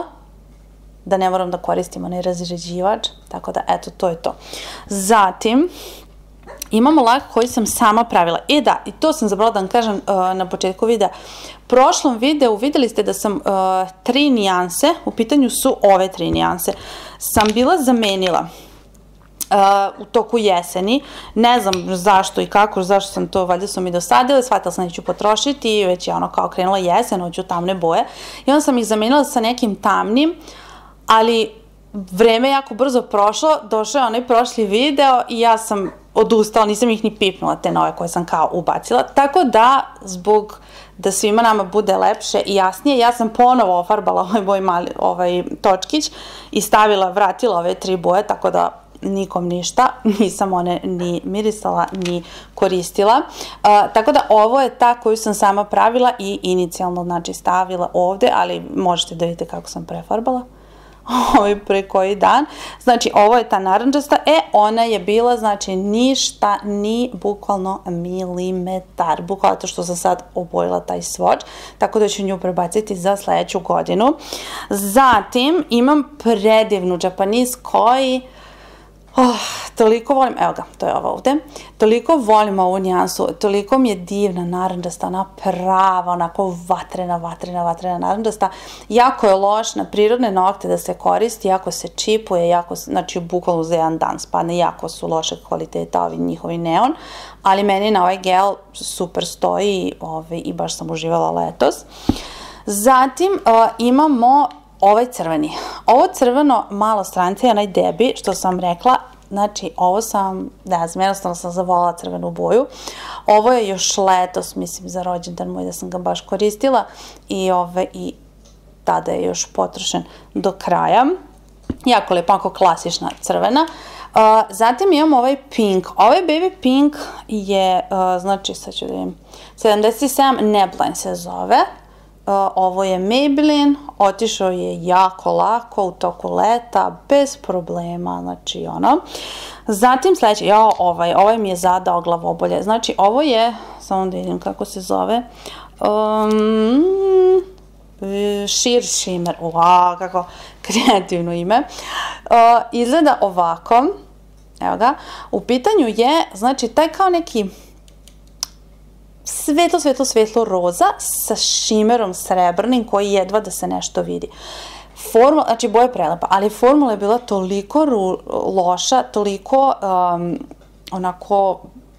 Da ne moram da koristim onaj razređivač, tako da eto, to je to. Zatim, imamo lak koji sam sama pravila. E da, i to sam zabrala da vam kažem uh, na početku videa. U prošlom videu videli ste da sam uh, tri nijanse, u pitanju su ove tri nijanse, sam bila zamenila uh, u toku jeseni. Ne znam zašto i kako, zašto sam to, valjda su mi dosadile, shvatila sam da ću potrošiti, već je ono kao krenula jesen, hoću tamne boje. I onda sam ih zamenila sa nekim tamnim, ali vreme jako brzo prošlo, došao je onaj prošli video i ja sam odustala, nisam ih ni pipnula te nove koje sam kao ubacila, tako da zbog da svima nama bude lepše i jasnije, ja sam ponovo ofarbala ovaj moj mali ovaj točkić i stavila, vratila ove tri boje, tako da nikom ništa, nisam one ni mirisala, ni koristila. Uh, tako da ovo je ta koju sam sama pravila i inicijalno znači stavila ovde, ali možete da vidite kako sam prefarbala. Ovaj pre koji dan. Znači, ovo je ta naranđasta. E, ona je bila, znači, ništa, ni bukvalno milimetar. Bukvalno to što sam sad obojila taj swatch, tako da ću nju prebaciti za sledeću godinu. Zatim, imam predivnu Japanese koji Oh, toliko volim, evo ga, to je ovo ovde, toliko volim ovu nijansu, toliko mi je divna naranđasta, ona prava, onako vatrena, vatrena, vatrena naranđasta, jako je loš na prirodne nokte da se koristi, jako se čipuje, jako, znači bukvalno za jedan dan spadne, jako su loše kvaliteta ovi njihovi neon, ali meni na ovaj gel super stoji ovaj, i baš sam uživala letos. Zatim uh, imamo ovaj crveni. Ovo crveno malo stranice je onaj debi, što sam rekla, znači ovo sam, ne znam, jednostavno sam zavolala crvenu boju. Ovo je još letos, mislim, za rođendan moj da sam ga baš koristila i, ove, i tada je još potrošen do kraja. Jako lepo, onako klasična crvena. Uh, zatim imamo ovaj pink. Ovaj baby pink je, uh, znači, sad ću da vidim, sedamdeset sedam Nebline se zove. Uh, ovo je Maybelline, otišao je jako lako u toku leta, bez problema, znači ono. Zatim sledeći, jao, ovaj, ovaj mi je zadao glavobolje, znači ovo je, samo da vidim kako se zove, um, Sheer Shimmer, wow, kako kreativno ime. Uh, izgleda ovako, evo ga, u pitanju je, znači, taj kao neki svetlo, svetlo, svetlo roza sa šimerom srebrnim koji jedva da se nešto vidi. Formula, znači boja je prelepa, ali formula je bila toliko loša, toliko um, onako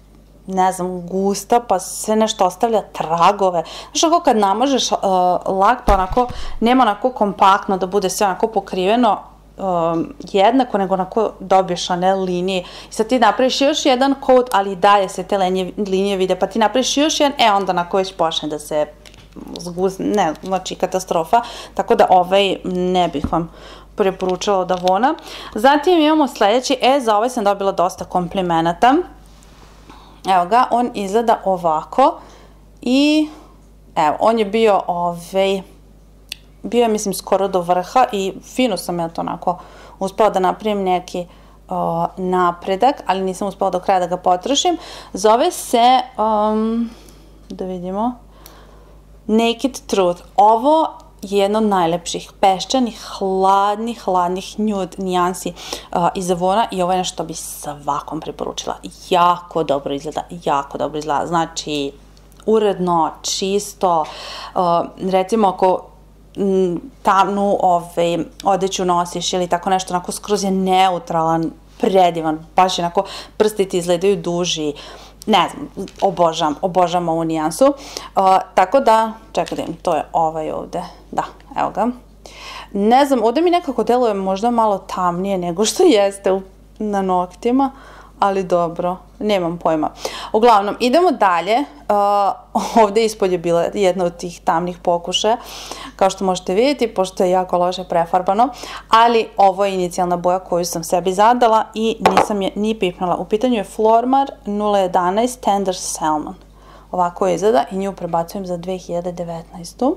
ne znam, gusta, pa se nešto ostavlja tragove. Znaš, ako kad namažeš uh, lak, pa onako, nema onako kompaktno da bude sve onako pokriveno um, jednako, nego onako dobiješ one linije. I sad ti napraviš još jedan coat, ali i dalje se te linije, linije vide, pa ti napraviš još jedan, e, onda onako već počne da se zguzne, ne, znači katastrofa. Tako da ovaj ne bih vam preporučala od Avona. Zatim imamo sledeći, e, za ovaj sam dobila dosta komplimenata. Evo ga, on izgleda ovako i evo, on je bio ovaj, bio je mislim skoro do vrha i fino sam ja to onako uspela da napravim neki uh, napredak, ali nisam uspela do kraja da ga potrošim. Zove se, um, da vidimo, Naked Truth. Ovo je jedno od najlepših peščanih, hladnih, hladnih nude nijansi uh, iz Avona i ovo je nešto bi svakom preporučila. Jako dobro izgleda, jako dobro izgleda. Znači, uredno, čisto, uh, recimo ako m, tamnu ovaj, odeću nosiš ili tako nešto, onako skroz je neutralan, predivan, baš onako prsti ti izgledaju duži. Ne znam, obožavam, obožavam ovu nijansu. Uh, tako da, čekaj da im, to je ovaj ovde. Da, evo ga. Ne znam, ovde mi nekako deluje možda malo tamnije nego što jeste u, na noktima, ali dobro, nemam pojma. Uglavnom, idemo dalje. Uh, ovde ispod je bila jedna od tih tamnih pokušaja, kao što možete vidjeti, pošto je jako loše prefarbano, ali ovo je inicijalna boja koju sam sebi zadala i nisam je ni pipnula. U pitanju je Flormar nula jedanaest Tender Salmon. Ovako je izgleda i nju prebacujem za dve hiljade devetnaestu.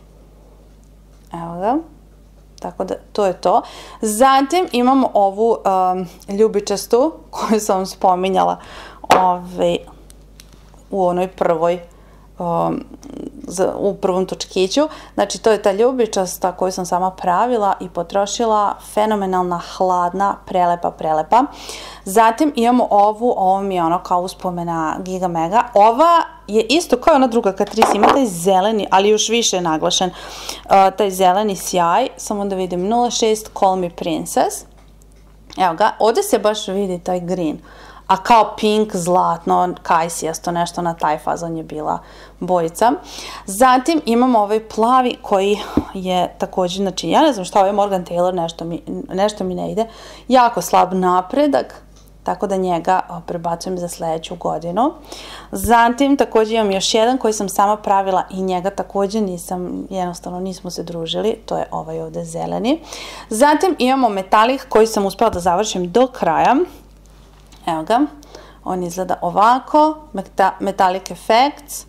Evo ga. Tako da, to je to. Zatim imamo ovu um, ljubičastu koju sam vam spominjala ovaj, u onoj prvoj, um, za, u prvom točkiću. Znači, to je ta ljubičasta koju sam sama pravila i potrošila. Fenomenalna, hladna, prelepa, prelepa. Zatim imamo ovu, ovo mi je ono kao uspomena Giga Mega. Ova je isto kao ona druga Catrice, ima taj zeleni, ali još više je naglašen, uh, taj zeleni sjaj. Samo da vidim, nula šest Call Me Princess. Evo ga, ovdje se baš vidi taj green, a kao pink, zlatno, kajsijasto, nešto na taj fazon je bila bojica. Zatim imamo ovaj plavi koji je također, znači ja ne znam šta, ovaj Morgan Taylor, nešto mi, nešto mi ne ide, jako slab napredak, tako da njega prebacujem za sledeću godinu. Zatim također imam još jedan koji sam sama pravila i njega također nisam, jednostavno nismo se družili, to je ovaj ovde zeleni. Zatim imamo metalik koji sam uspela da završim do kraja. Evo ga, on izgleda ovako, Metallic Effects,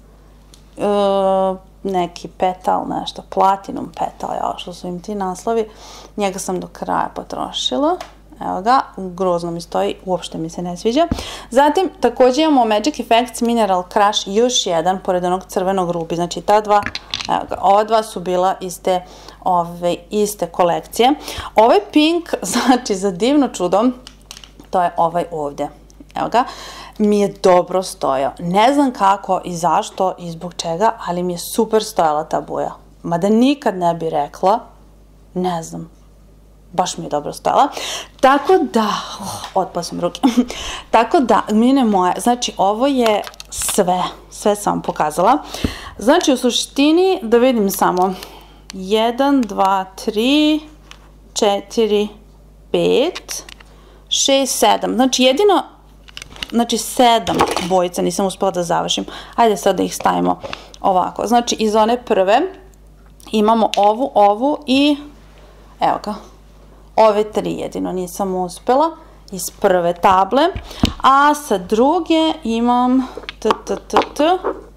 uh, neki petal, nešto, Platinum petal, ja, što su im ti naslovi. Njega sam do kraja potrošila. Evo ga, grozno mi stoji, uopšte mi se ne sviđa. Zatim, također imamo Magic Effects Mineral Crush, još jedan, pored onog crvenog rubi. Znači, ta dva, evo ga, ova dva su bila iste, ove, iste kolekcije. Ovaj pink, znači, za divno čudo, to je ovaj ovdje. Evo ga, mi je dobro stojao. Ne znam kako i zašto i zbog čega, ali mi je super stojala ta boja. Mada nikad ne bi rekla, ne znam, baš mi je dobro stojala. Tako da, oh, otpala sam ruke. Tako da, mine moje, znači ovo je sve, sve sam vam pokazala. Znači u suštini, da vidim samo, jedan, dva, tri, četiri, pet, šest, sedam, znači jedino, znači sedam bojica nisam uspela da završim. Ajde sad da ih stavimo ovako. Znači iz one prve imamo ovu, ovu i evo ga, ove tri jedino nisam uspela iz prve table, a sa druge imam t, t, t, t,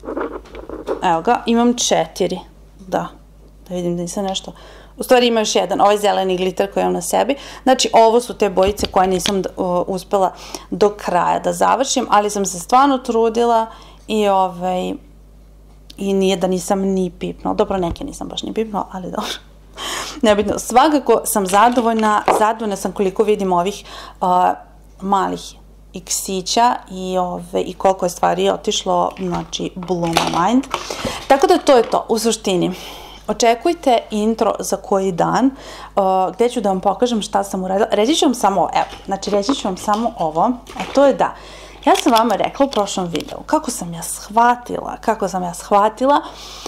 evo ga, imam četiri, da, da vidim da nisam nešto. U stvari ima još jedan, ovaj zeleni glitter koji imam na sebi. Znači, ovo su te bojice koje nisam uh, uspela do kraja da završim, ali sam se stvarno trudila i, ovaj, i nije da nisam ni pipnula. Dobro, neke nisam baš ni pipnula, ali dobro. Nebitno, svakako sam zadovoljna, zadovoljna sam koliko vidim ovih uh, malih iksića i, ove, i koliko je stvari otišlo, znači, blow my mind. Tako da to je to, u suštini. Očekujte intro za koji dan, uh, gdje ću da vam pokažem šta sam uradila. Reći ću vam samo, evo, znači reći ću vam samo ovo, a to je da Ja sam vama rekla u prošlom videu kako sam ja shvatila, kako sam ja shvatila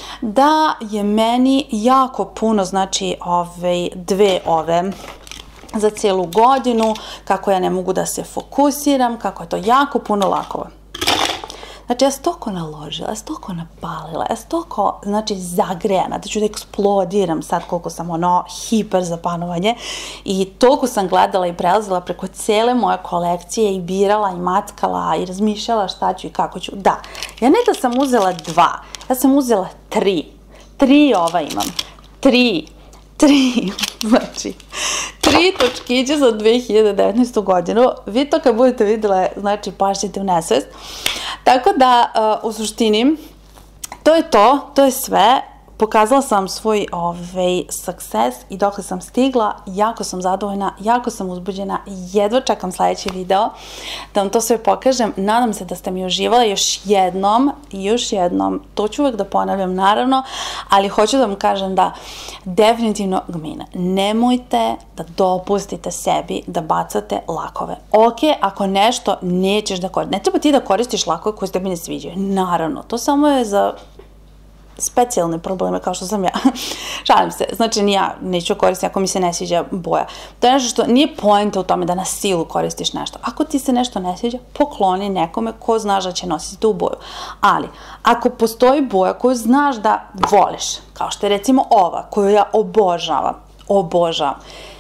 da je meni jako puno, znači, ove, dve ove za cijelu godinu, kako ja ne mogu da se fokusiram, kako je to jako puno lakova. Znači, ja sam toliko naložila, ja sam toliko napalila, ja sam toliko, znači, zagrejana, da ću da eksplodiram sad koliko sam ono hiper za panovanje i toliko sam gledala i prelazila preko cijele moje kolekcije i birala i matkala i razmišljala šta ću i kako ću. Da, ja ne da sam uzela dva, ja sam uzela tri. Tri ova imam. Tri. Tri. Znači, tri točkiće za dve hiljade devetnaestu godinu. Vi to kad budete vidjela, znači, pašćete u nesvest. Tako da, u suštini, to je to, to je sve. Pokazala sam svoj ovaj, success i dokle sam stigla, jako sam zadovoljna, jako sam uzbuđena, jedva čekam sljedeći video da vam to sve pokažem. Nadam se da ste mi uživali još jednom, još jednom, to ću uvek da ponavljam naravno, ali hoću da vam kažem da definitivno gmina, nemojte da dopustite sebi da bacate lakove. Ok, ako nešto nećeš da koristiš, ne treba ti da koristiš lakove koje se tebi ne sviđaju, naravno, to samo je za specijalne probleme kao što sam ja. Šalim se, znači ni ja neću koristiti ako mi se ne sviđa boja. To je nešto što nije poenta u tome da na silu koristiš nešto. Ako ti se nešto ne sviđa, pokloni nekome ko znaš da će nositi tu boju. Ali, ako postoji boja koju znaš da voliš, kao što je recimo ova, koju ja obožavam, obožavam,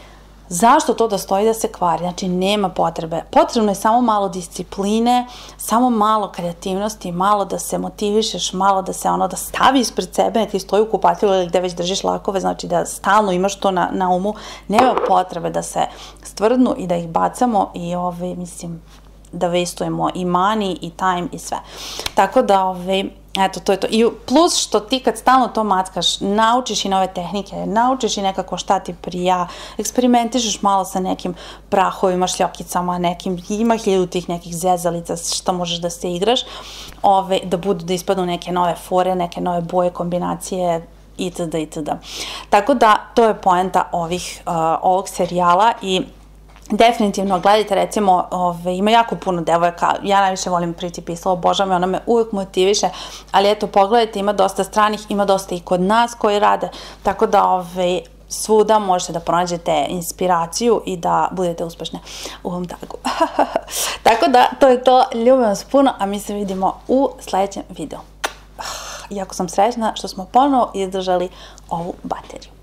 zašto to da stoji da se kvari? Znači, nema potrebe. Potrebno je samo malo discipline, samo malo kreativnosti, malo da se motivišeš, malo da se ono, da stavi ispred sebe, neki stoji u kupatilu ili gde već držiš lakove, znači da stalno imaš to na, na umu. Nema potrebe da se stvrdnu i da ih bacamo i, ove, mislim, da vestujemo i money i time i sve. Tako da, ove, eto, to je to. I plus što ti kad stalno to mackaš, naučiš i nove tehnike, naučiš i nekako šta ti prija, eksperimentišeš malo sa nekim prahovima, šljokicama, nekim, ima hiljadu tih nekih zezalica što možeš da se igraš, ove, da budu, da ispadnu neke nove fore, neke nove boje, kombinacije, itd. itd. Tako da, to je poenta ovih, uh, ovog serijala i definitivno gledajte, recimo, ove, ima jako puno devojaka, ja najviše volim Pretty Pixel, obožavam je, ona me uvijek motiviše, ali eto, pogledajte, ima dosta stranih, ima dosta i kod nas koji rade, tako da ove, svuda možete da pronađete inspiraciju i da budete uspešne u ovom tagu. Tako da, to je to, ljubim vas puno, a mi se vidimo u sljedećem videu. Jako sam srećna što smo ponovo izdržali ovu bateriju.